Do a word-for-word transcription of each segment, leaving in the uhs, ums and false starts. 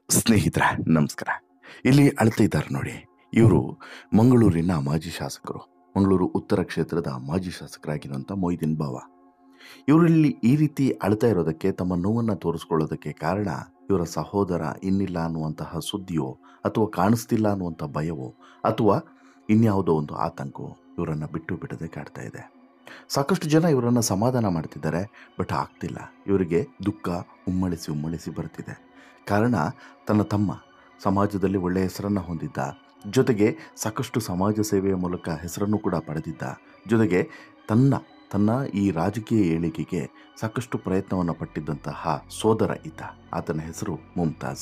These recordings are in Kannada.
ಸ್ನೇಹಿತರೆ ನಮಸ್ಕಾರ. ಇಲ್ಲಿ ಅಳ್ತಾ ಇದ್ದಾರೆ ನೋಡಿ, ಇವರು ಮಂಗಳೂರಿನ ಮಾಜಿ ಶಾಸಕರು, ಮಂಗಳೂರು ಉತ್ತರ ಕ್ಷೇತ್ರದ ಮಾಜಿ ಶಾಸಕರಾಗಿರುವಂಥ ಮೊಯ್ದೀನ್ ಬಾವ. ಇವರಲ್ಲಿ ಈ ರೀತಿ ಅಳ್ತಾ ಇರೋದಕ್ಕೆ, ತಮ್ಮ ನೋವನ್ನು ತೋರಿಸ್ಕೊಳ್ಳೋದಕ್ಕೆ ಕಾರಣ ಇವರ ಸಹೋದರ ಇನ್ನಿಲ್ಲ ಅನ್ನುವಂತಹ ಸುದ್ದಿಯೋ, ಅಥವಾ ಕಾಣಿಸ್ತಿಲ್ಲ ಅನ್ನುವಂಥ ಭಯವೋ, ಅಥವಾ ಇನ್ಯಾವುದೋ ಒಂದು ಆತಂಕವೋ ಇವರನ್ನು ಬಿಟ್ಟು ಬಿಡದೆ ಕಾಡ್ತಾ ಇದೆ. ಸಾಕಷ್ಟು ಜನ ಇವರನ್ನು ಸಮಾಧಾನ ಮಾಡ್ತಿದ್ದಾರೆ, ಬಟ್ ಆಗ್ತಿಲ್ಲ. ಇವರಿಗೆ ದುಃಖ ಉಮ್ಮಳಿಸಿ ಉಮ್ಮಳಿಸಿ ಬರ್ತಿದೆ. ಕಾರಣ, ತನ್ನ ತಮ್ಮ ಸಮಾಜದಲ್ಲಿ ಒಳ್ಳೆಯ ಹೆಸರನ್ನು ಹೊಂದಿದ್ದ, ಜೊತೆಗೆ ಸಾಕಷ್ಟು ಸಮಾಜ ಸೇವೆಯ ಮೂಲಕ ಹೆಸರನ್ನು ಕೂಡ ಪಡೆದಿದ್ದ, ಜೊತೆಗೆ ತನ್ನ ತನ್ನ ಈ ರಾಜಕೀಯ ಏಳಿಗೆಗೆ ಸಾಕಷ್ಟು ಪ್ರಯತ್ನವನ್ನು ಪಟ್ಟಿದ್ದಂತಹ ಸೋದರ ಈತ. ಆತನ ಹೆಸರು ಮುಮ್ತಾಜ್.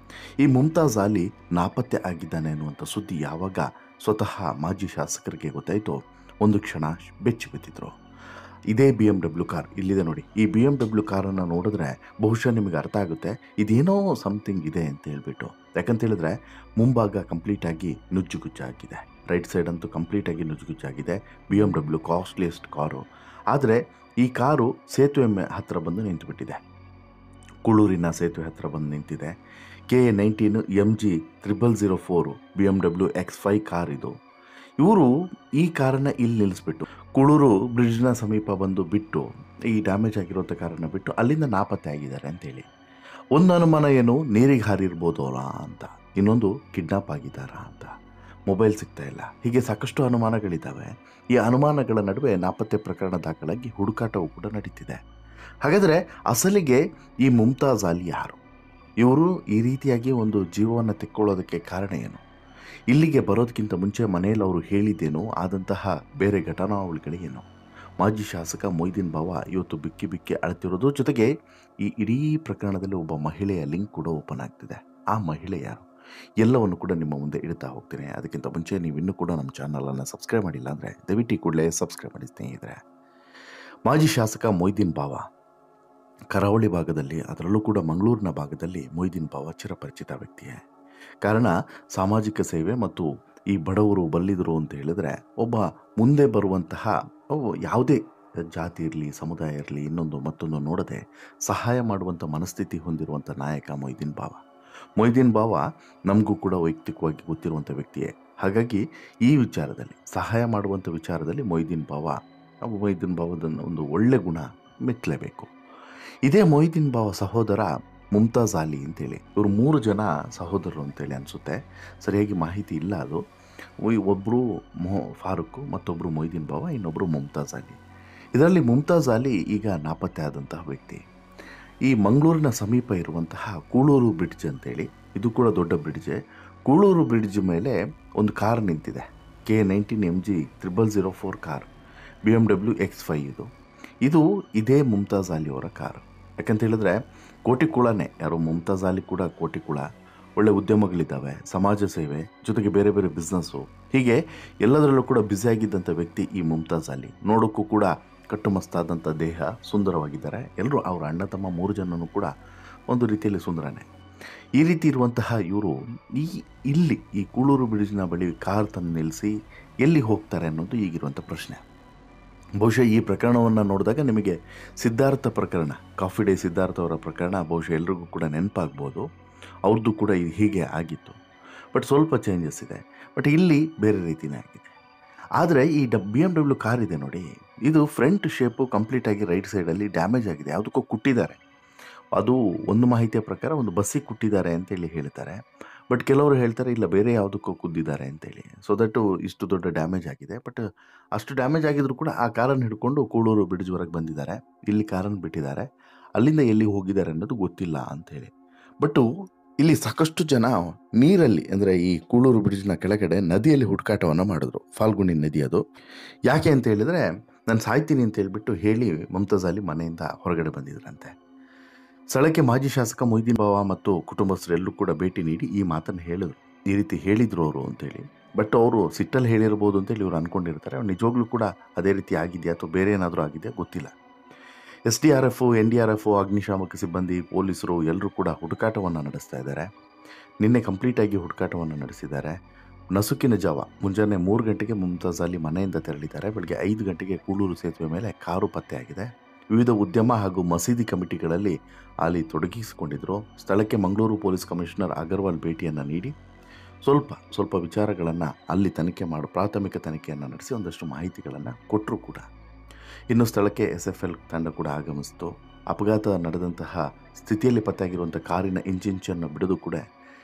ಈ ಮುಮ್ತಾಜ್ ಅಲಿ ನಾಪತ್ತೆ ಆಗಿದ್ದಾನೆ ಅನ್ನುವಂಥ ಸುದ್ದಿ ಯಾವಾಗ ಸ್ವತಃ ಮಾಜಿ ಶಾಸಕರಿಗೆ ಗೊತ್ತಾಯಿತೋ, ಒಂದು ಕ್ಷಣ ಬೆಚ್ಚಿ ಬಿದ್ದಿದ್ರು. ಇದೇ ಬಿ ಎಮ್ ಡಬ್ಲ್ಯೂ ಕಾರ್ ಇಲ್ಲಿದೆ ನೋಡಿ. ಈ ಬಿ ಎಮ್ ಡಬ್ಲ್ಯೂ ಕಾರನ್ನು ನೋಡಿದ್ರೆ ಬಹುಶಃ ನಿಮಗೆ ಅರ್ಥ ಆಗುತ್ತೆ ಇದೇನೋ ಸಮಥಿಂಗ್ ಇದೆ ಅಂತ ಹೇಳ್ಬಿಟ್ಟು. ಯಾಕಂತ ಹೇಳಿದ್ರೆ ಮುಂಭಾಗ ಕಂಪ್ಲೀಟಾಗಿ ನುಜ್ಜುಗುಜ್ಜಾಗಿದೆ, ರೈಟ್ ಸೈಡ್ ಅಂತೂ ಕಂಪ್ಲೀಟಾಗಿ ನುಜ್ಜುಗುಜ್ಜಾಗಿದೆ. B M W costliest car. ಆದರೆ ಈ ಕಾರು ಸೇತುವೆ ಹತ್ತಿರ ಬಂದು ನಿಂತುಬಿಟ್ಟಿದೆ. ಕುಳೂರಿನ ಸೇತುವೆ ಹತ್ತಿರ ಬಂದು ನಿಂತಿದೆ. K A nineteen M G triple zero four B M W X five car ಇದು. ಇವರು ಈ ಕಾರನ್ನು ಇಲ್ಲಿ ನಿಲ್ಲಿಸ್ಬಿಟ್ಟು ಕುಳೂರು ಬ್ರಿಡ್ಜ್ನ ಸಮೀಪ ಬಂದು ಬಿಟ್ಟು, ಈ ಡ್ಯಾಮೇಜ್ ಆಗಿರೋಂಥ ಕಾರನ್ನು ಬಿಟ್ಟು ಅಲ್ಲಿಂದ ನಾಪತ್ತೆ ಆಗಿದ್ದಾರೆ ಅಂತೇಳಿ. ಒಂದು ಅನುಮಾನ ಏನು, ನೀರಿಗೆ ಹಾರಿರ್ಬೋದು ಅಲ್ಲ ಅಂತ. ಇನ್ನೊಂದು ಕಿಡ್ನಾಪ್ ಆಗಿದ್ದಾರಾ ಅಂತ. ಮೊಬೈಲ್ ಸಿಗ್ತಾ ಇಲ್ಲ. ಹೀಗೆ ಸಾಕಷ್ಟು ಅನುಮಾನಗಳಿದ್ದಾವೆ. ಈ ಅನುಮಾನಗಳ ನಡುವೆ ನಾಪತ್ತೆ ಪ್ರಕರಣ ದಾಖಲಾಗಿ ಹುಡುಕಾಟವು ಕೂಡ ನಡೀತಿದೆ. ಹಾಗಾದರೆ ಅಸಲಿಗೆ ಈ ಮುಮ್ತಾಜ್ ಅಲಿ ಯಾರು? ಇವರು ಈ ರೀತಿಯಾಗಿ ಒಂದು ಜೀವವನ್ನು ತೆಕ್ಕೊಳ್ಳೋದಕ್ಕೆ ಕಾರಣ ಏನು? ಇಲ್ಲಿಗೆ ಬರೋದಕ್ಕಿಂತ ಮುಂಚೆ ಮನೆಯಲ್ಲಿ ಅವರು ಹೇಳಿದ್ದೇನು, ಆದಂತಹ ಬೇರೆ ಘಟನಾವಳಿಗಳೇನು? ಮಾಜಿ ಶಾಸಕ ಮೊಯ್ದೀನ್ ಬಾವ ಇವತ್ತು ಬಿಕ್ಕಿ ಬಿಕ್ಕಿ ಅಳ್ತಿರೋದು, ಜೊತೆಗೆ ಈ ಇಡೀ ಪ್ರಕರಣದಲ್ಲಿ ಒಬ್ಬ ಮಹಿಳೆಯ ಲಿಂಕ್ ಕೂಡ ಓಪನ್ ಆಗ್ತಿದೆ. ಆ ಮಹಿಳೆ ಯಾರು ಎಲ್ಲವನ್ನು ಕೂಡ ನಿಮ್ಮ ಮುಂದೆ ಇಡ್ತಾ ಹೋಗ್ತೀನಿ. ಅದಕ್ಕಿಂತ ಮುಂಚೆ ನೀವು ಇನ್ನೂ ಕೂಡ ನಮ್ಮ ಚಾನಲನ್ನು ಸಬ್ಸ್ಕ್ರೈಬ್ ಮಾಡಿಲ್ಲ ಅಂದರೆ ದಯವಿಟ್ಟು ಕೂಡಲೇ ಸಬ್ಸ್ಕ್ರೈಬ್ ಮಾಡಿ ಸ್ನೇಹಿತರೆ. ಮಾಜಿ ಶಾಸಕ ಮೊಯ್ದೀನ್ ಬಾವ ಕರಾವಳಿ ಭಾಗದಲ್ಲಿ, ಅದರಲ್ಲೂ ಕೂಡ ಮಂಗಳೂರಿನ ಭಾಗದಲ್ಲಿ ಮೊಯ್ದೀನ್ ಬಾವ ಚಿರಪರಿಚಿತ ವ್ಯಕ್ತಿಯೇ. ಕಾರಣ, ಸಾಮಾಜಿಕ ಸೇವೆ ಮತ್ತು ಈ ಬಡವರು ಬಲ್ಲಿದರು ಅಂತ ಹೇಳಿದ್ರೆ ಒಬ್ಬ ಮುಂದೆ ಬರುವಂತಹ ಯಾವುದೇ ಜಾತಿ ಇರಲಿ, ಸಮುದಾಯ ಇರಲಿ, ಇನ್ನೊಂದು ಮತ್ತೊಂದು ನೋಡದೆ ಸಹಾಯ ಮಾಡುವಂಥ ಮನಸ್ಥಿತಿ ಹೊಂದಿರುವಂಥ ನಾಯಕ ಮೊಯ್ದೀನ್ ಬಾವ. ಮೊಯ್ದೀನ್ ಬಾವ ನಮಗೂ ಕೂಡ ವೈಯಕ್ತಿಕವಾಗಿ ಗೊತ್ತಿರುವಂಥ ವ್ಯಕ್ತಿಯೇ. ಹಾಗಾಗಿ ಈ ವಿಚಾರದಲ್ಲಿ, ಸಹಾಯ ಮಾಡುವಂಥ ವಿಚಾರದಲ್ಲಿ ಮೊಯ್ದೀನ್ ಬಾವ ಮೊಯ್ದೀನ್ ಬಾವದನ್ನು ಒಂದು ಒಳ್ಳೆ ಗುಣ ಮೆಚ್ಚಲೇಬೇಕು. ಇದೇ ಮೊಯ್ದೀನ್ ಬಾವ ಸಹೋದರ ಮುಮ್ತಾಜ್ ಅಲಿ ಅಂತೇಳಿ, ಇವರು ಮೂರು ಜನ ಸಹೋದರರು ಅಂತೇಳಿ ಅನಿಸುತ್ತೆ, ಸರಿಯಾಗಿ ಮಾಹಿತಿ ಇಲ್ಲ. ಅದು ಒಬ್ಬರು ಮೊ ಫಾರೂಕ್, ಮತ್ತೊಬ್ಬರು ಮೊಯ್ದೀನ್ ಬಾವ, ಇನ್ನೊಬ್ಬರು ಮುಮ್ತಾಜ್ ಅಲಿ. ಇದರಲ್ಲಿ ಮುಮ್ತಾಜ್ ಅಲಿ ಈಗ ನಾಪತ್ತೆ ಆದಂತಹ ವ್ಯಕ್ತಿ. ಈ ಮಂಗಳೂರಿನ ಸಮೀಪ ಇರುವಂತಹ ಕೂಳೂರು ಬ್ರಿಡ್ಜ್ ಅಂತೇಳಿ, ಇದು ಕೂಡ ದೊಡ್ಡ ಬ್ರಿಡ್ಜೆ. ಕೂಳೂರು ಬ್ರಿಡ್ಜ್ ಮೇಲೆ ಒಂದು ಕಾರ್ ನಿಂತಿದೆ, K nineteen M G triple zero four car, B M W X five. ಇದು ಇದು ಇದೇ ಮುಮ್ತಾಜ್ ಅಲಿ ಅವರ ಕಾರು. ಯಾಕಂತ ಹೇಳಿದ್ರೆ ಕೋಟಿಕುಳನೇ, ಯಾರೋ ಮುಮ್ತಾಜ್ ಅಲಿ ಕೂಡ ಕೋಟಿಕುಳ. ಒಳ್ಳೆ ಉದ್ಯಮಗಳಿದ್ದಾವೆ, ಸಮಾಜ ಸೇವೆ, ಜೊತೆಗೆ ಬೇರೆ ಬೇರೆ ಬಿಸ್ನೆಸ್ಸು, ಹೀಗೆ ಎಲ್ಲದರಲ್ಲೂ ಕೂಡ ಬ್ಯುಸಿಯಾಗಿದ್ದಂಥ ವ್ಯಕ್ತಿ ಈ ಮುಮ್ತಾಜ್ ಅಲಿ. ನೋಡೋಕ್ಕೂ ಕೂಡ ಕಟ್ಟುಮಸ್ತಾದಂಥ ದೇಹ, ಸುಂದರವಾಗಿದ್ದಾರೆ. ಎಲ್ಲರೂ ಅವರ ಅಣ್ಣ ತಮ್ಮ ಮೂರು ಜನನೂ ಕೂಡ ಒಂದು ರೀತಿಯಲ್ಲಿ ಸುಂದರನೇ. ಈ ರೀತಿ ಇರುವಂತಹ ಇವರು ಈ ಇಲ್ಲಿ ಈ ಕೂಳೂರು ಬ್ರಿಡ್ಜ್ನ ಬಳಿ ಕಾರ್ ತಂದು ನಿಲ್ಲಿಸಿ ಎಲ್ಲಿ ಹೋಗ್ತಾರೆ ಅನ್ನೋದು ಈಗಿರುವಂಥ ಪ್ರಶ್ನೆ. ಬಹುಶಃ ಈ ಪ್ರಕರಣವನ್ನು ನೋಡಿದಾಗ ನಿಮಗೆ ಸಿದ್ಧಾರ್ಥ ಪ್ರಕರಣ, ಕಾಫಿ ಡೇ ಸಿದ್ಧಾರ್ಥ ಅವರ ಪ್ರಕರಣ ಬಹುಶಃ ಎಲ್ರಿಗೂ ಕೂಡ ನೆನಪಾಗ್ಬೋದು. ಅವ್ರದ್ದು ಕೂಡ ಇದು ಹೀಗೆ ಆಗಿತ್ತು, ಬಟ್ ಸ್ವಲ್ಪ ಚೇಂಜಸ್ ಇದೆ. ಬಟ್ ಇಲ್ಲಿ ಬೇರೆ ರೀತಿಯೇ ಆಗಿದೆ. ಆದರೆ ಈ ಡ ಬಿ ಎಮ್ ಡಬ್ಲ್ಯೂ ಕಾರ್ ಇದೆ ನೋಡಿ, ಇದು ಫ್ರಂಟ್ ಶೇಪು ಕಂಪ್ಲೀಟಾಗಿ ರೈಟ್ ಸೈಡಲ್ಲಿ ಡ್ಯಾಮೇಜ್ ಆಗಿದೆ. ಯಾವುದಕ್ಕೂ ಕುಟ್ಟಿದ್ದಾರೆ. ಅದು ಒಂದು ಮಾಹಿತಿಯ ಪ್ರಕಾರ ಒಂದು ಬಸ್ಸಿಗೆ ಕುಟ್ಟಿದ್ದಾರೆ ಅಂತೇಳಿ ಹೇಳ್ತಾರೆ. ಬಟ್ ಕೆಲವರು ಹೇಳ್ತಾರೆ ಇಲ್ಲ, ಬೇರೆ ಯಾವುದಕ್ಕೂ ಕುದ್ದಿದ್ದಾರೆ ಅಂತೇಳಿ. ಸೊ ದಟ್ಟು ಇಷ್ಟು ದೊಡ್ಡ ಡ್ಯಾಮೇಜ್ ಆಗಿದೆ. ಬಟ್ ಅಷ್ಟು ಡ್ಯಾಮೇಜ್ ಆಗಿದ್ರು ಕೂಡ ಆ ಕಾರನ್ನು ಹಿಡ್ಕೊಂಡು ಕೂಳೂರು ಬ್ರಿಡ್ಜ್ವರೆಗೆ ಬಂದಿದ್ದಾರೆ. ಇಲ್ಲಿ ಕಾರನ್ನು ಬಿಟ್ಟಿದ್ದಾರೆ. ಅಲ್ಲಿಂದ ಎಲ್ಲಿ ಹೋಗಿದ್ದಾರೆ ಅನ್ನೋದು ಗೊತ್ತಿಲ್ಲ ಅಂಥೇಳಿ. ಬಟ್ಟು ಇಲ್ಲಿ ಸಾಕಷ್ಟು ಜನ ನೀರಲ್ಲಿ, ಅಂದರೆ ಈ ಕೂಳೂರು ಬ್ರಿಡ್ಜ್ನ ಕೆಳಗಡೆ ನದಿಯಲ್ಲಿ ಹುಡುಕಾಟವನ್ನು ಮಾಡಿದ್ರು. ಫಾಲ್ಗುಣಿ ನದಿ ಅದು. ಯಾಕೆ ಅಂತ ಹೇಳಿದರೆ, ನಾನು ಸಾಯ್ತೀನಿ ಅಂತ ಹೇಳ್ಬಿಟ್ಟು ಹೇಳಿ ಮುಮ್ತಾಜ್ ಅಲಿ ಮನೆಯಿಂದ ಹೊರಗಡೆ ಬಂದಿದ್ರಂತೆ. ಸ್ಥಳಕ್ಕೆ ಮಾಜಿ ಶಾಸಕ ಮೊಯ್ದೀನ್ ಬಾವ ಮತ್ತು ಕುಟುಂಬಸ್ಥರು ಎಲ್ಲರೂ ಕೂಡ ಭೇಟಿ ನೀಡಿ ಈ ಮಾತನ್ನು ಹೇಳಿದ್ರು. ಈ ರೀತಿ ಹೇಳಿದ್ರು ಅವರು ಅಂತೇಳಿ. ಬಟ್ ಅವರು ಸಿಟ್ಟಲ್ಲಿ ಹೇಳಿರ್ಬೋದು ಅಂತೇಳಿ ಇವರು ಅಂದ್ಕೊಂಡಿರ್ತಾರೆ. ನಿಜವಾಗ್ಲೂ ಕೂಡ ಅದೇ ರೀತಿ ಆಗಿದೆಯಾ ಅಥವಾ ಬೇರೆ ಏನಾದರೂ ಆಗಿದೆಯಾ ಗೊತ್ತಿಲ್ಲ. S D R F, N D R F, ಅಗ್ನಿಶಾಮಕ ಸಿಬ್ಬಂದಿ, ಪೊಲೀಸರು ಎಲ್ಲರೂ ಕೂಡ ಹುಡುಕಾಟವನ್ನು ನಡೆಸ್ತಾ ಇದ್ದಾರೆ. ನಿನ್ನೆ ಕಂಪ್ಲೀಟಾಗಿ ಹುಡುಕಾಟವನ್ನು ನಡೆಸಿದ್ದಾರೆ. ನಸುಕಿನ ಜಾವ ಮುಂಜಾನೆ ಮೂರು ಗಂಟೆಗೆ ಮುಮ್ತಾಜ್ ಅಲಿ ಮನೆಯಿಂದ ತೆರಳಿದ್ದಾರೆ. ಬೆಳಗ್ಗೆ ಐದು ಗಂಟೆಗೆ ಕೂಳೂರು ಸೇತುವೆ ಮೇಲೆ ಕಾರು ಪತ್ತೆ ಆಗಿದೆ. ವಿವಿಧ ಉದ್ಯಮ ಹಾಗೂ ಮಸೀದಿ ಕಮಿಟಿಗಳಲ್ಲಿ ಅಲ್ಲಿ ತೊಡಗಿಸಿಕೊಂಡಿದ್ದರು. ಸ್ಥಳಕ್ಕೆ ಮಂಗಳೂರು ಪೊಲೀಸ್ ಕಮಿಷನರ್ ಅಗರ್ವಾಲ್ ಭೇಟಿಯನ್ನು ನೀಡಿ ಸ್ವಲ್ಪ ಸ್ವಲ್ಪ ವಿಚಾರಗಳನ್ನು ಅಲ್ಲಿ ತನಿಖೆ ಮಾಡಿ ಪ್ರಾಥಮಿಕ ತನಿಖೆಯನ್ನು ನಡೆಸಿ ಒಂದಷ್ಟು ಮಾಹಿತಿಗಳನ್ನು ಕೊಟ್ಟರು ಕೂಡ. ಇನ್ನು ಸ್ಥಳಕ್ಕೆ ಎಸ್ ಎಫ್ ಎಲ್ ತಂಡ ಕೂಡ ಆಗಮಿಸಿತು. ಅಪಘಾತ ನಡೆದಂತಹ ಸ್ಥಿತಿಯಲ್ಲಿ ಪತ್ತೆಯಾಗಿರುವಂಥ ಕಾರಿನ ಇಂಜಿಂಚನ್ನು ಬಿಡೋದು ಕೂಡ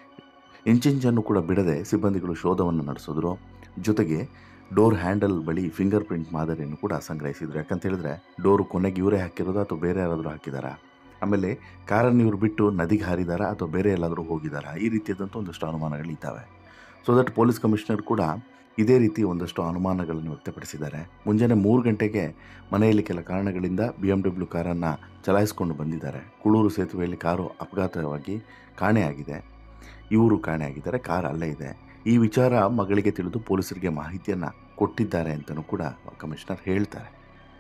ಇಂಜಿಂಚನ್ನು ಕೂಡ ಬಿಡದೆ ಸಿಬ್ಬಂದಿಗಳು ಶೋಧವನ್ನು ನಡೆಸಿದ್ರು. ಜೊತೆಗೆ ಡೋರ್ ಹ್ಯಾಂಡಲ್ ಬಳಿ ಫಿಂಗರ್ ಪ್ರಿಂಟ್ ಮಾದರಿಯನ್ನು ಕೂಡ ಸಂಗ್ರಹಿಸಿದ್ರು. ಯಾಕಂತ ಹೇಳಿದ್ರೆ ಡೋರು ಕೊನೆಗೆ ಇವರೇ ಹಾಕಿರೋದು ಅಥವಾ ಬೇರೆ ಯಾರಾದರೂ ಹಾಕಿದಾರಾ, ಆಮೇಲೆ ಕಾರನ್ನು ಇವರು ಬಿಟ್ಟು ನದಿಗೆ ಹಾರಿದಾರಾ ಅಥವಾ ಬೇರೆ ಎಲ್ಲಾದರೂ ಹೋಗಿದ್ದಾರಾ, ಈ ರೀತಿಯಾದಂಥ ಒಂದಷ್ಟು ಅನುಮಾನಗಳಿದ್ದಾವೆ. ಸೊ ದಟ್ ಪೊಲೀಸ್ ಕಮಿಷನರ್ ಕೂಡ ಇದೇ ರೀತಿ ಒಂದಷ್ಟು ಅನುಮಾನಗಳನ್ನು ವ್ಯಕ್ತಪಡಿಸಿದ್ದಾರೆ. ಮುಂಜಾನೆ ಮೂರು ಗಂಟೆಗೆ ಮನೆಯಲ್ಲಿ ಕೆಲ ಕಾರಣಗಳಿಂದ ಬಿ ಎಮ್ ಡಬ್ಲ್ಯೂ ಕಾರನ್ನು ಚಲಾಯಿಸಿಕೊಂಡು ಬಂದಿದ್ದಾರೆ. ಕುಳೂರು ಸೇತುವೆಯಲ್ಲಿ ಕಾರು ಅಪಘಾತವಾಗಿ ಕಾಣೆಯಾಗಿದೆ. ಇವರು ಕಾಣೆಯಾಗಿದ್ದಾರೆ, ಕಾರ್ ಅಲ್ಲೇ ಇದೆ. ಈ ವಿಚಾರ ಮಗಳಿಗೆ ತಿಳಿದು ಪೊಲೀಸರಿಗೆ ಮಾಹಿತಿಯನ್ನು ಕೊಟ್ಟಿದ್ದಾರೆ ಅಂತಲೂ ಕೂಡ ಕಮಿಷನರ್ ಹೇಳ್ತಾರೆ.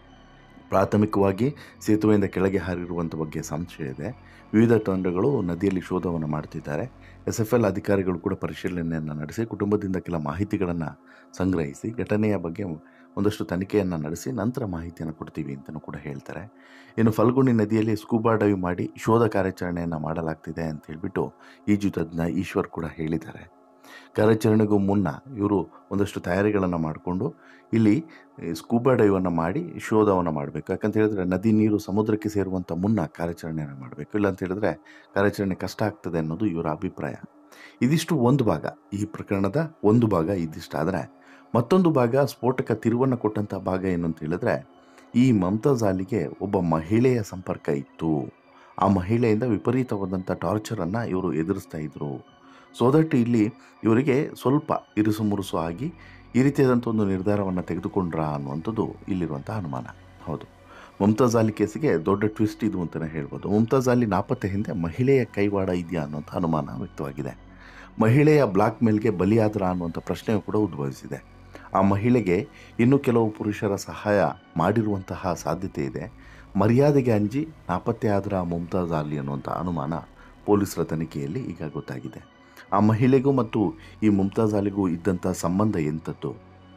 ಪ್ರಾಥಮಿಕವಾಗಿ ಸೇತುವೆಯಿಂದ ಕೆಳಗೆ ಹಾರಿರುವಂಥ ಬಗ್ಗೆ ಸಂಶಯ ಇದೆ. ವಿವಿಧ ತಂಡಗಳು ನದಿಯಲ್ಲಿ ಶೋಧವನ್ನು ಮಾಡ್ತಿದ್ದಾರೆ. ಎಸ್ ಎಫ್ ಎಲ್ ಅಧಿಕಾರಿಗಳು ಕೂಡ ಪರಿಶೀಲನೆಯನ್ನು ನಡೆಸಿ ಕುಟುಂಬದಿಂದ ಕೆಲ ಮಾಹಿತಿಗಳನ್ನು ಸಂಗ್ರಹಿಸಿ ಘಟನೆಯ ಬಗ್ಗೆ ಒಂದಷ್ಟು ತನಿಖೆಯನ್ನು ನಡೆಸಿ ನಂತರ ಮಾಹಿತಿಯನ್ನು ಕೊಡ್ತೀವಿ ಅಂತಲೂ ಕೂಡ ಹೇಳ್ತಾರೆ. ಇನ್ನು ಫಲ್ಗುಣಿ ನದಿಯಲ್ಲಿ ಸ್ಕೂಬಾ ಡೈವ್ ಮಾಡಿ ಶೋಧ ಕಾರ್ಯಾಚರಣೆಯನ್ನು ಮಾಡಲಾಗ್ತಿದೆ ಅಂತ ಹೇಳಿಬಿಟ್ಟು ಈಜು ತಜ್ಞ ಈಶ್ವರ್ ಕೂಡ ಹೇಳಿದ್ದಾರೆ. ಕಾರ್ಯಾಚರಣೆಗೂ ಮುನ್ನ ಇವರು ಒಂದಷ್ಟು ತಯಾರಿಗಳನ್ನು ಮಾಡಿಕೊಂಡು ಇಲ್ಲಿ ಸ್ಕೂಬಾ ಡೈವನ್ನು ಮಾಡಿ ಶೋಧವನ್ನು ಮಾಡಬೇಕು. ಯಾಕಂತ ಹೇಳಿದ್ರೆ ನದಿ ನೀರು ಸಮುದ್ರಕ್ಕೆ ಸೇರುವಂಥ ಮುನ್ನ ಕಾರ್ಯಾಚರಣೆಯನ್ನು ಮಾಡಬೇಕು. ಇಲ್ಲ ಅಂತ ಹೇಳಿದ್ರೆ ಕಾರ್ಯಾಚರಣೆ ಕಷ್ಟ ಆಗ್ತದೆ ಅನ್ನೋದು ಇವರ ಅಭಿಪ್ರಾಯ. ಇದಿಷ್ಟು ಒಂದು ಭಾಗ, ಈ ಪ್ರಕರಣದ ಒಂದು ಭಾಗ ಇದಿಷ್ಟಾದರೆ ಮತ್ತೊಂದು ಭಾಗ ಸ್ಫೋಟಕ ತಿರುವನ್ನು ಕೊಟ್ಟಂಥ ಭಾಗ ಏನು ಅಂತ ಹೇಳಿದ್ರೆ ಈ ಮಮ್ತಾಜ್ ಅಲಿಗೆ ಒಬ್ಬ ಮಹಿಳೆಯ ಸಂಪರ್ಕ ಇತ್ತು. ಆ ಮಹಿಳೆಯಿಂದ ವಿಪರೀತವಾದಂಥ ಟಾರ್ಚರನ್ನು ಇವರು ಎದುರಿಸ್ತಾ ಇದ್ರು. ಸೊ ದಟ್ ಇಲ್ಲಿ ಇವರಿಗೆ ಸ್ವಲ್ಪ ಇರುಸು ಮುರುಸು ಆಗಿ ಈ ರೀತಿಯಾದಂಥ ಒಂದು ನಿರ್ಧಾರವನ್ನು ತೆಗೆದುಕೊಂಡ್ರಾ ಅನ್ನುವಂಥದ್ದು ಇಲ್ಲಿರುವಂಥ ಅನುಮಾನ. ಹೌದು, ಮುಮ್ತಾಜ್ ಅಲಿ ಕೇಸಿಗೆ ದೊಡ್ಡ ಟ್ವಿಸ್ಟ್ ಇದು ಅಂತಲೇ ಹೇಳ್ಬೋದು. ಮುಮ್ತಾಜ್ ಅಲಿ ನಾಪತ್ತೆ ಹಿಂದೆ ಮಹಿಳೆಯ ಕೈವಾಡ ಇದೆಯಾ ಅನ್ನುವಂಥ ಅನುಮಾನ ವ್ಯಕ್ತವಾಗಿದೆ. ಮಹಿಳೆಯ ಬ್ಲಾಕ್ ಮೇಲ್ಗೆ ಬಲಿಯಾದ್ರ ಅನ್ನುವಂಥ ಪ್ರಶ್ನೆಯೂ ಕೂಡ ಉದ್ಭವಿಸಿದೆ. ಆ ಮಹಿಳೆಗೆ ಇನ್ನೂ ಕೆಲವು ಪುರುಷರ ಸಹಾಯ ಮಾಡಿರುವಂತಹ ಸಾಧ್ಯತೆ ಇದೆ. ಮರ್ಯಾದೆಗೆ ಅಂಜಿ ನಾಪತ್ತೆ ಆದ್ರ ಮುಮ್ತಾಜ್ ಅಲಿ ಅನ್ನುವಂಥ ಅನುಮಾನ ಪೊಲೀಸರ ತನಿಖೆಯಲ್ಲಿ ಈಗ ಗೊತ್ತಾಗಿದೆ. ಆ ಮಹಿಳೆಗೂ ಮತ್ತು ಈ ಮುಮ್ತಾಜ್ ಅಲಿಗೂ ಇದ್ದಂಥ ಸಂಬಂಧ ಎಂಥದ್ದು?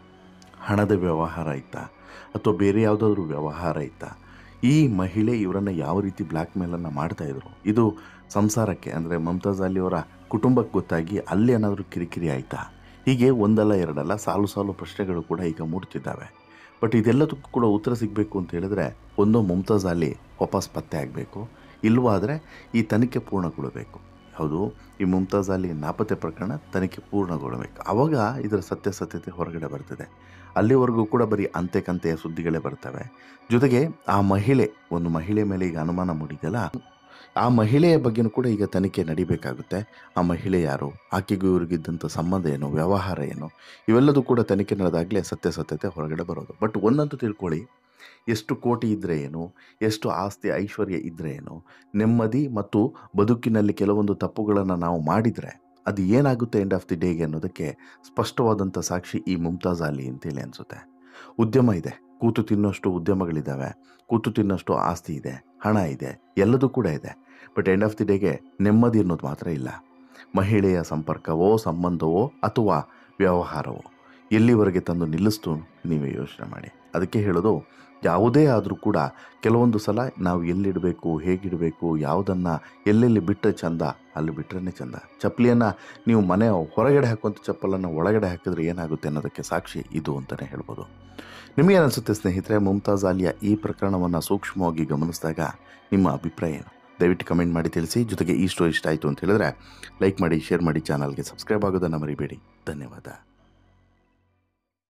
ಹಣದ ವ್ಯವಹಾರ ಇತ್ತಾ ಅಥವಾ ಬೇರೆ ಯಾವುದಾದ್ರೂ ವ್ಯವಹಾರ ಇತ್ತಾ? ಈ ಮಹಿಳೆ ಇವರನ್ನು ಯಾವ ರೀತಿ ಬ್ಲ್ಯಾಕ್ ಮೇಲನ್ನು ಮಾಡ್ತಾಯಿದ್ರು? ಇದು ಸಂಸಾರಕ್ಕೆ ಅಂದರೆ ಮುಮ್ತಾಜ್ ಅಲಿಯವರ ಕುಟುಂಬಕ್ಕೆ ಗೊತ್ತಾಗಿ ಅಲ್ಲಿ ಏನಾದರೂ ಕಿರಿಕಿರಿ ಆಯಿತಾ? ಹೀಗೆ ಒಂದಲ್ಲ ಎರಡಲ್ಲ ಸಾಲು ಸಾಲು ಪ್ರಶ್ನೆಗಳು ಕೂಡ ಈಗ ಮೂಡ್ತಿದ್ದಾವೆ. ಬಟ್ ಇದೆಲ್ಲದಕ್ಕೂ ಕೂಡ ಉತ್ತರ ಸಿಗಬೇಕು ಅಂತ ಹೇಳಿದ್ರೆ ಒಂದು ಮುಮ್ತಾಜ್ ಅಲಿ ವಾಪಸ್ ಪತ್ತೆ ಆಗಬೇಕು, ಇಲ್ಲವಾದರೆ ಈ ತನಿಖೆ ಪೂರ್ಣಗೊಳ್ಳಬೇಕು. ಹೌದು, ಈ ಮುಮ್ತಾಜ್ ಅಲಿ ನಾಪತ್ತೆ ಪ್ರಕರಣ ತನಿಖೆ ಪೂರ್ಣಗೊಳ್ಳಬೇಕು. ಆವಾಗ ಇದರ ಸತ್ಯಾಸತ್ಯತೆ ಹೊರಗಡೆ ಬರ್ತದೆ. ಅಲ್ಲಿವರೆಗೂ ಕೂಡ ಬರೀ ಅಂತೆ ಕಂತೆಯ ಸುದ್ದಿಗಳೇ ಬರ್ತವೆ. ಜೊತೆಗೆ ಆ ಮಹಿಳೆ, ಒಂದು ಮಹಿಳೆ ಮೇಲೆ ಈಗ ಅನುಮಾನ ಮೂಡಿದೆಯಲ್ಲ, ಆ ಮಹಿಳೆಯ ಬಗ್ಗೆನೂ ಕೂಡ ಈಗ ತನಿಖೆ ನಡಿಬೇಕಾಗುತ್ತೆ. ಆ ಮಹಿಳೆ ಯಾರು, ಆಕೆಗೂ ಇವ್ರಿಗಿದ್ದಂಥ ಸಂಬಂಧ ಏನು, ವ್ಯವಹಾರ ಏನು, ಇವೆಲ್ಲದೂ ಕೂಡ ತನಿಖೆ ನಡೆದಾಗಲೇ ಸತ್ಯಾಸತ್ಯತೆ ಹೊರಗಡೆ ಬರೋದು. ಬಟ್ ಒಂದಂತೂ ತಿಳ್ಕೊಳ್ಳಿ, ಎಷ್ಟು ಕೋಟಿ ಇದ್ದರೆ ಏನು, ಎಷ್ಟು ಆಸ್ತಿ ಐಶ್ವರ್ಯ ಇದ್ದರೆ ಏನು, ನೆಮ್ಮದಿ ಮತ್ತು ಬದುಕಿನಲ್ಲಿ ಕೆಲವೊಂದು ತಪ್ಪುಗಳನ್ನು ನಾವು ಮಾಡಿದರೆ ಅದು ಏನಾಗುತ್ತೆ ಎಂಡ್ ಆಫ್ ದಿ ಡೇಗೆ ಅನ್ನೋದಕ್ಕೆ ಸ್ಪಷ್ಟವಾದಂಥ ಸಾಕ್ಷಿ ಈ ಮುಮ್ತಾಜ್ ಅಲಿ ಅಂತೇಳಿ ಅನಿಸುತ್ತೆ. ಉದ್ಯಮ ಇದೆ, ಕೂತು ತಿನ್ನೋಷ್ಟು ಉದ್ಯಮಗಳಿದ್ದಾವೆ, ಕೂತು ತಿನ್ನೋಷ್ಟು ಆಸ್ತಿ ಇದೆ, ಹಣ ಇದೆ, ಎಲ್ಲದೂ ಕೂಡ ಇದೆ. ಬಟ್ ಎಂಡ್ ಆಫ್ ದಿ ಡೇಗೆ ನೆಮ್ಮದಿ ಅನ್ನೋದು ಮಾತ್ರ ಇಲ್ಲ. ಮಹಿಳೆಯ ಸಂಪರ್ಕವೋ ಸಂಬಂಧವೋ ಅಥವಾ ವ್ಯವಹಾರವೋ ಎಲ್ಲಿವರೆಗೆ ತಂದು ನಿಲ್ಲಿಸ್ತು ನೀವೇ ಯೋಚನೆ ಮಾಡಿ. ಅದಕ್ಕೆ ಹೇಳೋದು, ಯಾವುದೇ ಆದರೂ ಕೂಡ ಕೆಲವೊಂದು ಸಲ ನಾವು ಎಲ್ಲಿಡಬೇಕು, ಹೇಗಿಡಬೇಕು, ಯಾವುದನ್ನು ಎಲ್ಲೆಲ್ಲಿ ಬಿಟ್ಟರೆ ಚಂದ ಅಲ್ಲಿ ಬಿಟ್ಟರೆ ಚಂದ. ಚಪ್ಪಲಿಯನ್ನು ನೀವು ಮನೆ ಹೊರಗಡೆ ಹಾಕುವಂಥ ಚಪ್ಪಲನ್ನು ಒಳಗಡೆ ಹಾಕಿದ್ರೆ ಏನಾಗುತ್ತೆ ಅನ್ನೋದಕ್ಕೆ ಸಾಕ್ಷಿ ಇದು ಅಂತಲೇ ಹೇಳ್ಬೋದು. ನಿಮಗೇನಿಸುತ್ತೆ ಸ್ನೇಹಿತರೆ, ಮುಮ್ತಾಜ್ ಅಲಿಯ ಈ ಪ್ರಕರಣವನ್ನು ಸೂಕ್ಷ್ಮವಾಗಿ ಗಮನಿಸಿದಾಗ ನಿಮ್ಮ ಅಭಿಪ್ರಾಯ ಏನು? ದಯವಿಟ್ಟು ಕಮೆಂಟ್ ಮಾಡಿ ತಿಳಿಸಿ. ಜೊತೆಗೆ ಈ ಸ್ಟೋರಿ ಇಷ್ಟ ಆಯಿತು ಅಂತ ಹೇಳಿದ್ರೆ ಲೈಕ್ ಮಾಡಿ, ಶೇರ್ ಮಾಡಿ, ಚಾನಲ್ಗೆ ಸಬ್ಸ್ಕ್ರೈಬ್ ಆಗೋದನ್ನು ಮರಿಬೇಡಿ. ಧನ್ಯವಾದ.